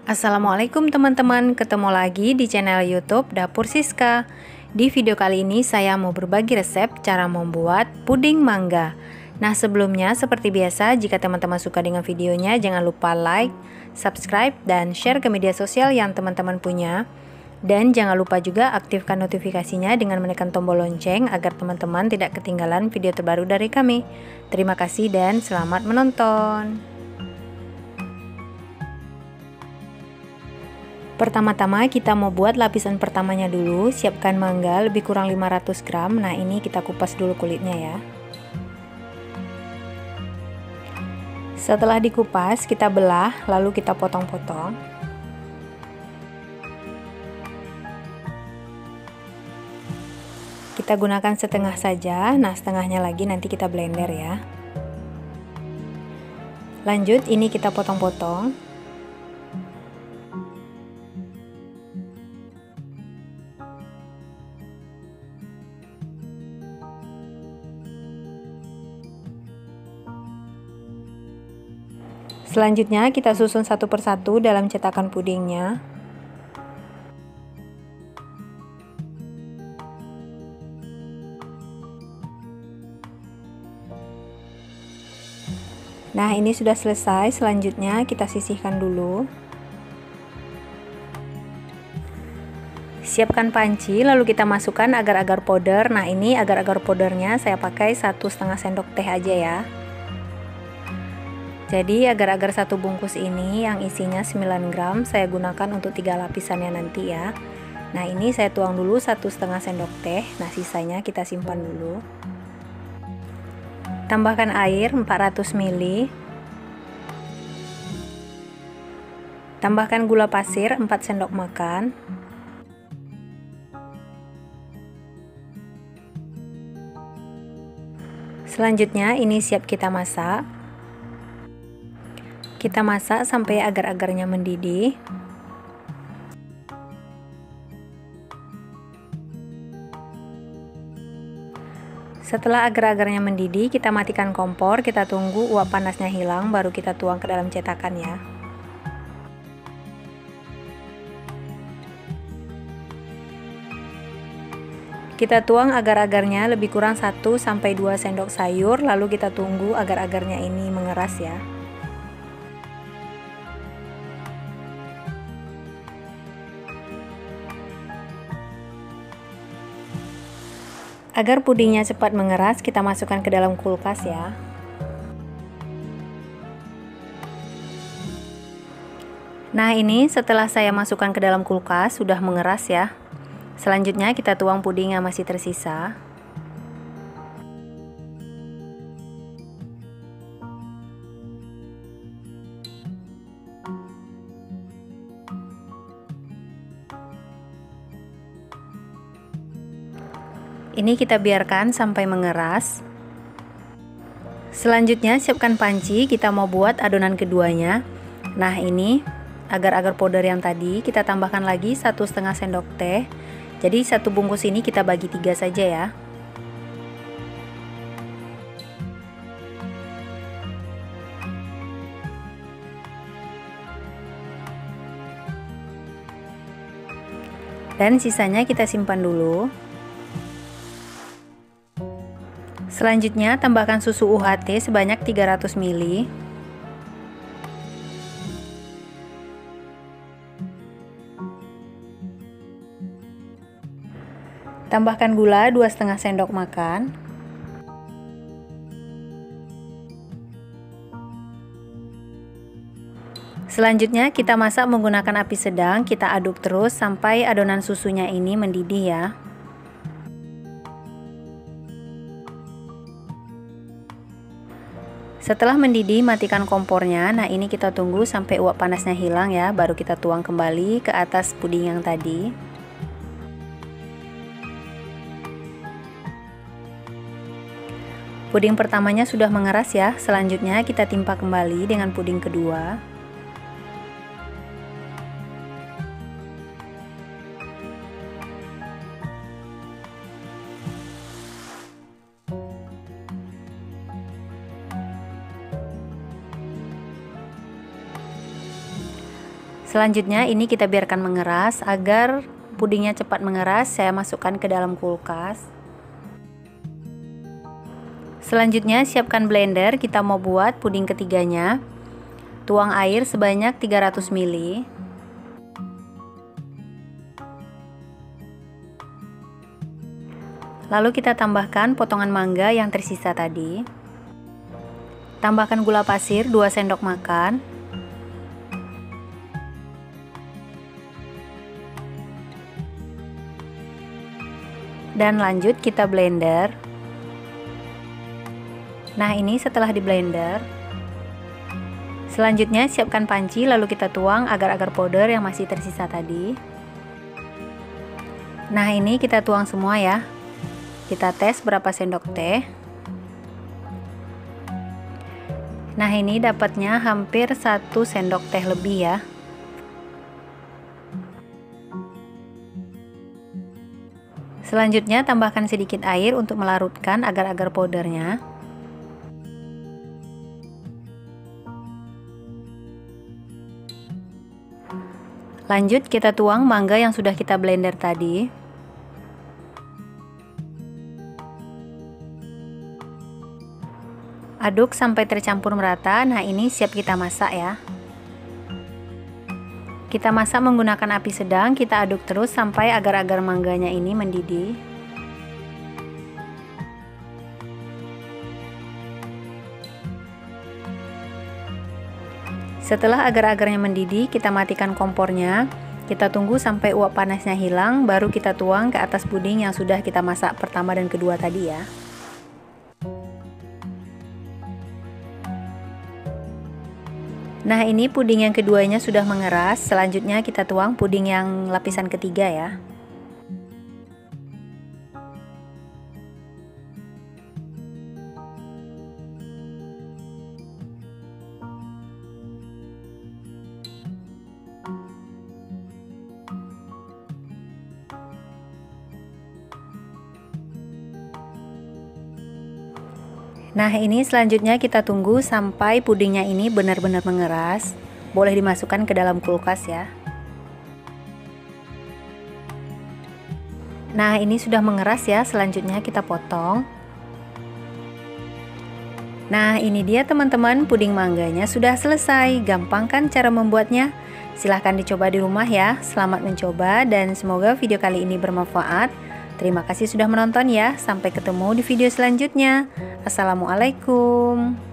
Assalamualaikum teman-teman, ketemu lagi di channel YouTube Dapur Siska. Di video kali ini saya mau berbagi resep cara membuat puding mangga. Nah, sebelumnya seperti biasa, jika teman-teman suka dengan videonya, jangan lupa like, subscribe, dan share ke media sosial yang teman-teman punya. Dan jangan lupa juga aktifkan notifikasinya dengan menekan tombol lonceng agar teman-teman tidak ketinggalan video terbaru dari kami. Terima kasih dan selamat menonton. Pertama-tama kita mau buat lapisan pertamanya dulu. Siapkan mangga lebih kurang 500 gram. Nah, ini kita kupas dulu kulitnya ya. Setelah dikupas, kita belah lalu kita potong-potong. Kita gunakan setengah saja. Nah, setengahnya lagi nanti kita blender ya. Lanjut, ini kita potong-potong. Selanjutnya kita susun satu persatu dalam cetakan pudingnya. Nah, ini sudah selesai. Selanjutnya kita sisihkan dulu. Siapkan panci, lalu kita masukkan agar-agar powder. Nah, ini agar-agar powdernya saya pakai 1,5 sendok teh aja ya. Jadi agar-agar satu bungkus ini yang isinya 9 gram saya gunakan untuk 3 lapisannya nanti ya. Nah, ini saya tuang dulu 1,5 sendok teh. Nah, sisanya kita simpan dulu. Tambahkan air 400 ml. Tambahkan gula pasir 4 sendok makan. Selanjutnya ini siap kita masak. Kita masak sampai agar-agarnya mendidih. Setelah agar-agarnya mendidih, kita matikan kompor, kita tunggu uap panasnya hilang, baru kita tuang ke dalam cetakan ya. Kita tuang agar-agarnya lebih kurang 1-2 sendok sayur, lalu kita tunggu agar-agarnya ini mengeras ya. Agar pudingnya cepat mengeras, kita masukkan ke dalam kulkas ya. Nah, ini setelah saya masukkan ke dalam kulkas, sudah mengeras ya. Selanjutnya kita tuang puding yang masih tersisa. Ini kita biarkan sampai mengeras. Selanjutnya siapkan panci, kita mau buat adonan keduanya. Nah, ini agar-agar powder yang tadi kita tambahkan lagi 1,5 sendok teh. Jadi satu bungkus ini kita bagi 3 saja ya. Dan sisanya kita simpan dulu. Selanjutnya tambahkan susu UHT sebanyak 300 ml. Tambahkan gula 2,5 sendok makan. Selanjutnya kita masak menggunakan api sedang, kita aduk terus sampai adonan susunya ini mendidih ya. Setelah mendidih, matikan kompornya. Nah, ini kita tunggu sampai uap panasnya hilang ya, baru kita tuang kembali ke atas puding yang tadi. Puding pertamanya sudah mengeras ya. Selanjutnya kita timpa kembali dengan puding kedua. Selanjutnya ini kita biarkan mengeras. Agar pudingnya cepat mengeras, saya masukkan ke dalam kulkas. Selanjutnya siapkan blender, kita mau buat puding ketiganya. Tuang air sebanyak 300 ml. Lalu kita tambahkan potongan mangga yang tersisa tadi. Tambahkan gula pasir 2 sendok makan. Dan lanjut kita blender. Nah, ini setelah di blender. Selanjutnya siapkan panci, lalu kita tuang agar-agar powder yang masih tersisa tadi. Nah, ini kita tuang semua ya. Kita tes berapa sendok teh. Nah, ini dapatnya hampir 1 sendok teh lebih ya. Selanjutnya tambahkan sedikit air untuk melarutkan agar-agar powdernya. Lanjut kita tuang mangga yang sudah kita blender tadi. Aduk sampai tercampur merata. Nah, ini siap kita masak ya. Kita masak menggunakan api sedang, kita aduk terus sampai agar-agar mangganya ini mendidih. Setelah agar-agarnya mendidih, kita matikan kompornya. Kita tunggu sampai uap panasnya hilang, baru kita tuang ke atas puding yang sudah kita masak pertama dan kedua tadi ya. Nah, ini puding yang keduanya sudah mengeras. Selanjutnya kita tuang puding yang lapisan ketiga ya. Nah, ini selanjutnya kita tunggu sampai pudingnya ini benar-benar mengeras. Boleh dimasukkan ke dalam kulkas ya. Nah, ini sudah mengeras ya. Selanjutnya kita potong. Nah, ini dia teman-teman, puding mangganya sudah selesai. Gampang kan cara membuatnya? Silahkan dicoba di rumah ya. Selamat mencoba dan semoga video kali ini bermanfaat. Terima kasih sudah menonton ya. Sampai ketemu di video selanjutnya. Assalamualaikum.